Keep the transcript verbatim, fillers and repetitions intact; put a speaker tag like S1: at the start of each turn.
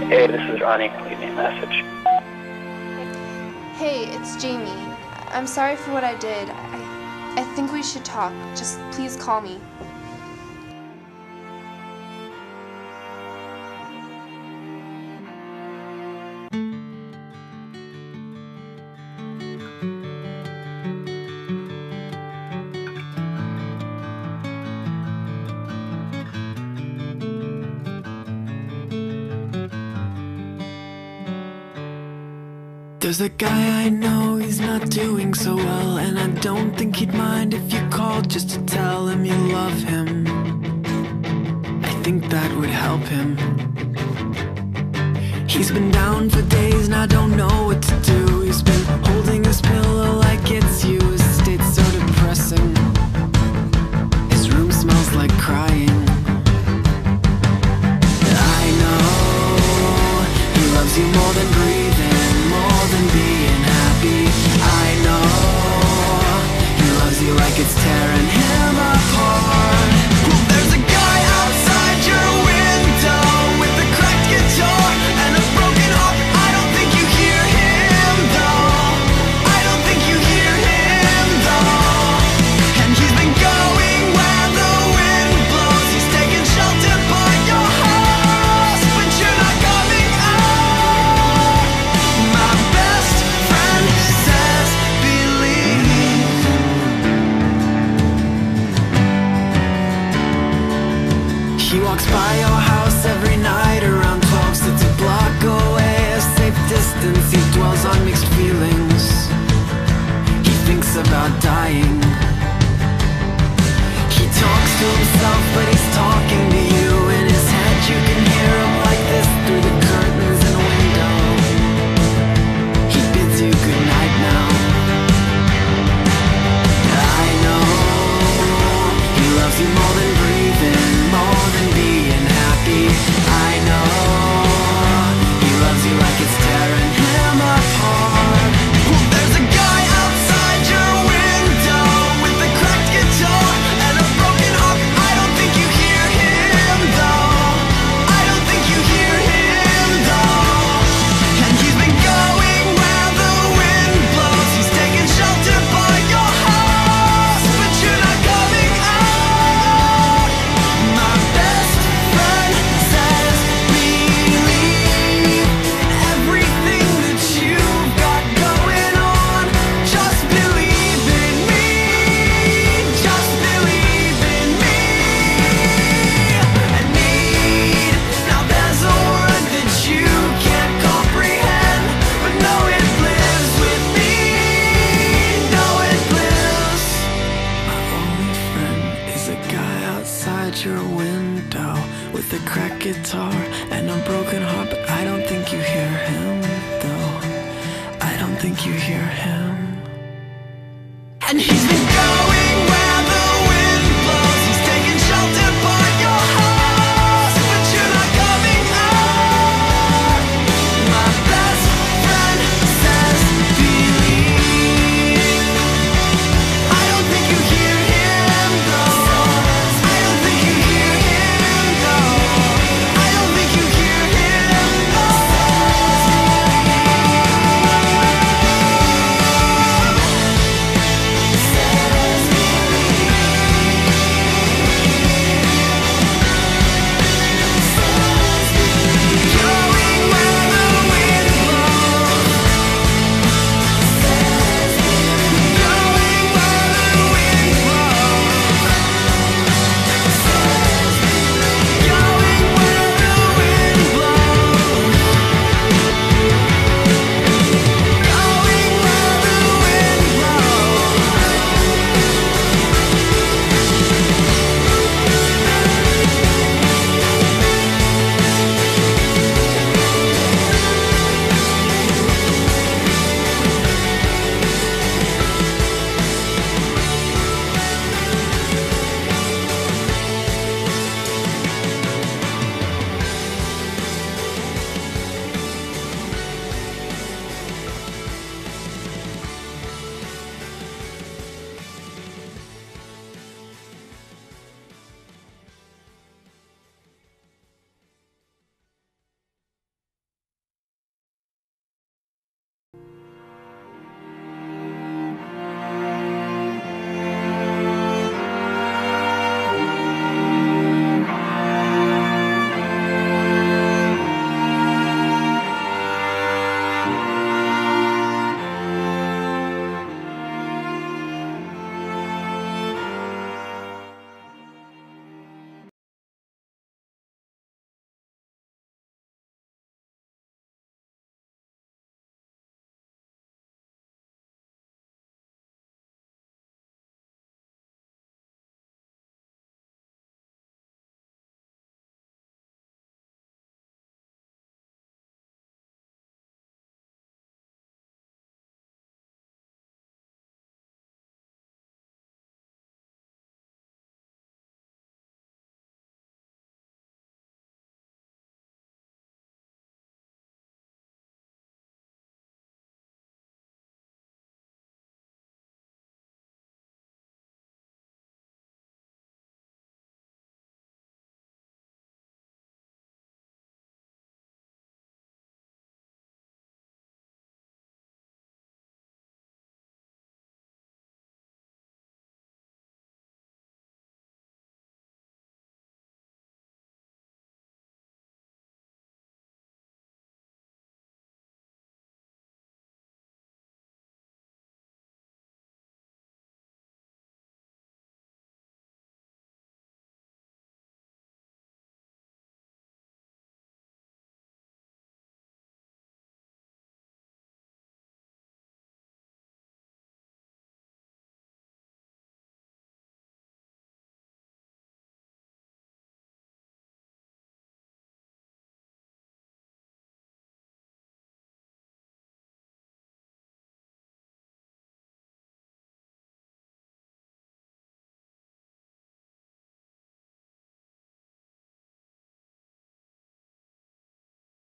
S1: Hey, this is Ronnie. Leave me a message.
S2: Hey, it's Jamie. I'm sorry for what I did. I, I think we should talk. Just please call me.
S3: There's a guy I know, he's not doing so well, and I don't think he'd mind if you called just to tell him you love him. I think that would help him. He's been down for days and I don't know what to do. He's been holding his pillow like it's you. His state's so depressing. His room smells like crying. I know he loves you more than breathing, more than being happy. I know he loves you like it's tearing him apart. There's a guy outside your window with a cracked guitar and a broken heart. I don't think you hear him though. I don't think you hear him though. And he's been going where the wind blows. He's taking shelter by your house, but you're not coming out. My best friend says believe. He walks by your house every night around twelve, sits a block away, a safe distance. He dwells on mixed feelings. He thinks about dying. He talks to himself, but he's talking to you. In his head you can hear him like this through the curtains and window. He bids you good night now. I know he loves you more than breathing, more than being happy. I know he loves you like it's tearing him apart. There's a guy outside your window with a cracked guitar and a broken heart. I don't think you hear him though. I don't think you hear him though. And he's been going where the wind blows. He's taking shelter by your house, but you're not coming out. My best friend says believe in everything that you've got going on. Just believe in me. Just believe in me. I need. Now there's a word that you can't comprehend, but know it lives with me. Know it lives. My only friend is a guy outside your window with a cracked guitar and a broken heart, but I don't think you hear him though. I don't think you hear him. And he's been gone.